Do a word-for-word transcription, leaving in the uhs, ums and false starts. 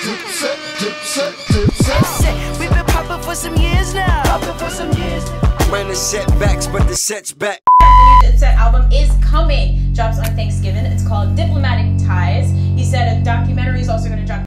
Dipset, Dipset, Dipset. We've been popping for some years now. Popping for some years. Minor setbacks, but the set's back. The new Dipset album is coming. Drops on Thanksgiving. It's called Diplomatic Ties. He said a documentary is also going to drop